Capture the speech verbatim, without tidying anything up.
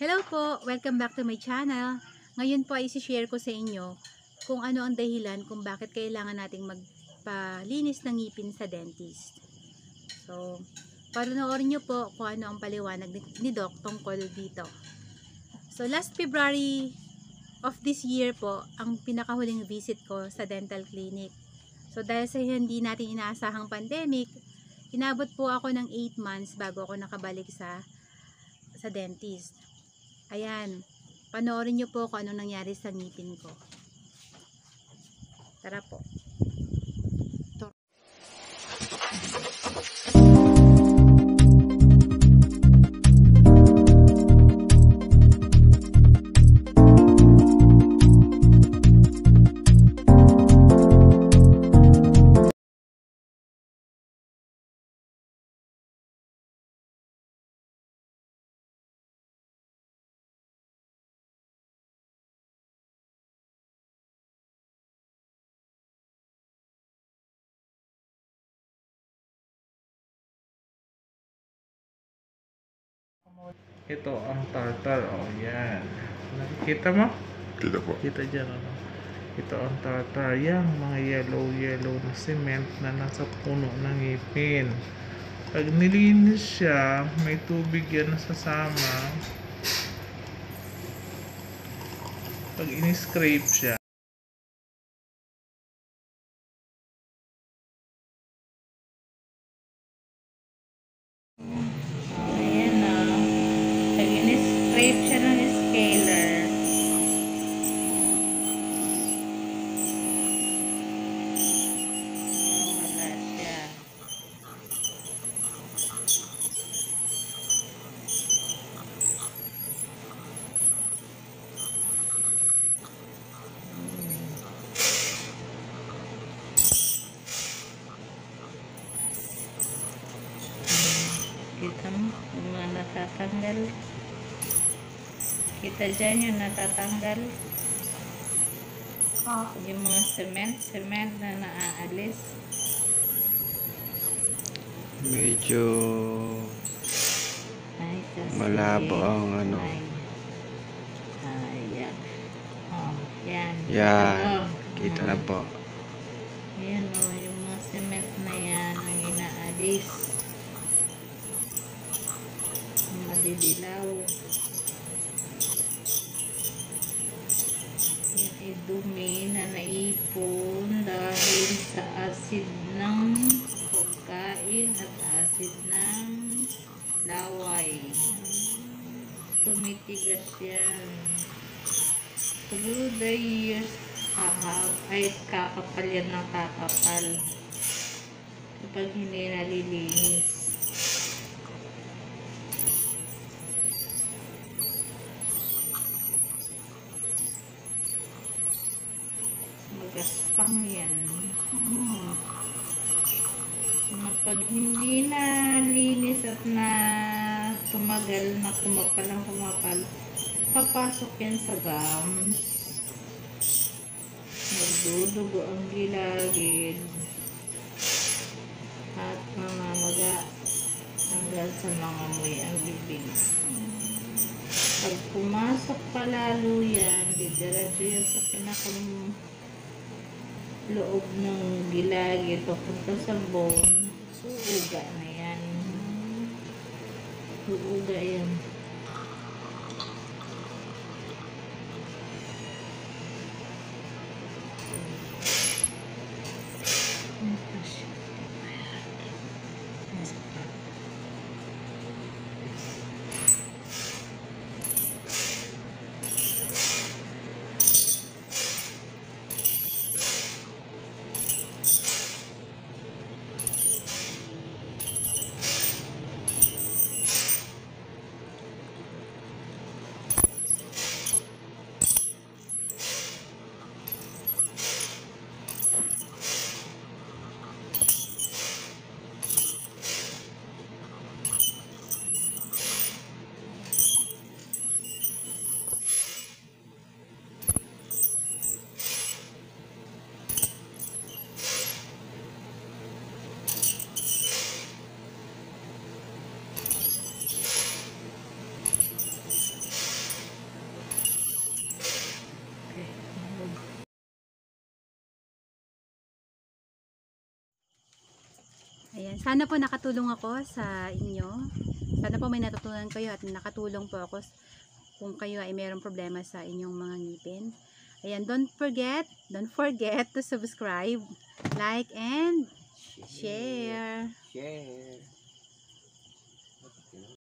Hello po! Welcome back to my channel. Ngayon po ay isi-share ko sa inyo kung ano ang dahilan kung bakit kailangan nating magpalinis ng ngipin sa dentist. So, panoorin nyo po kung ano ang paliwanag ni Doc tungkol dito. So, last February of this year po, ang pinakahuling visit ko sa dental clinic. So, dahil sa hindi natin inaasahang pandemic, inabot po ako ng eight months bago ako nakabalik sa sa dentist. Ayan, panoorin nyo po kung anong nangyari sa ngipin ko. Tara po. Ito ang tartar, oh yan. Nakikita mo? Kita po. Kita dyan, ano? Ito ang tartar, yan, mga yellow yellow na cement na nasa puno ng ngipin. Pag nilinis siya, may tubig yan nasasama. Pag in-scrape siya, scrape siya ng scaler. Wala siya. Kita mo yung mga natatanggal. Kita dyan yung natatanggal. Oh. Yung mga cement, cement na naaalis. Medyo Ay, kasi malabo ang ano. Ay, ay yan. Oh, yan. Yan. Oh. Kita na po. Yan o, oh, yung mga cement na yan ang inaalis. Madidilaw. Yan ay dumi na naipon dahil sa asid ng pagkain at asid ng laway. Tumitigas yan. Through the years, ahab, ay kakapal yan ng kakapal kapag hindi nalilinis. Magaspang yan. Hmm. Pag hindi na linis at na tumagal na kumapal ang kumapal, papasok yan sa gums. Magdudugo ang gilagid at mamamaga hanggang sa mga may ang bibig. Pag pumasok pa lalo yan, didiretso yan sa pinakang loob ng gilagid papunta sa bone. Uuga na yan. Uuga yan. Ayan, sana po nakatulong ako sa inyo. Sana po may natutunan kayo at nakatulong po ako kung kayo ay mayroong problema sa inyong mga ngipin. Ayan, don't forget, don't forget to subscribe, like, and share. Share.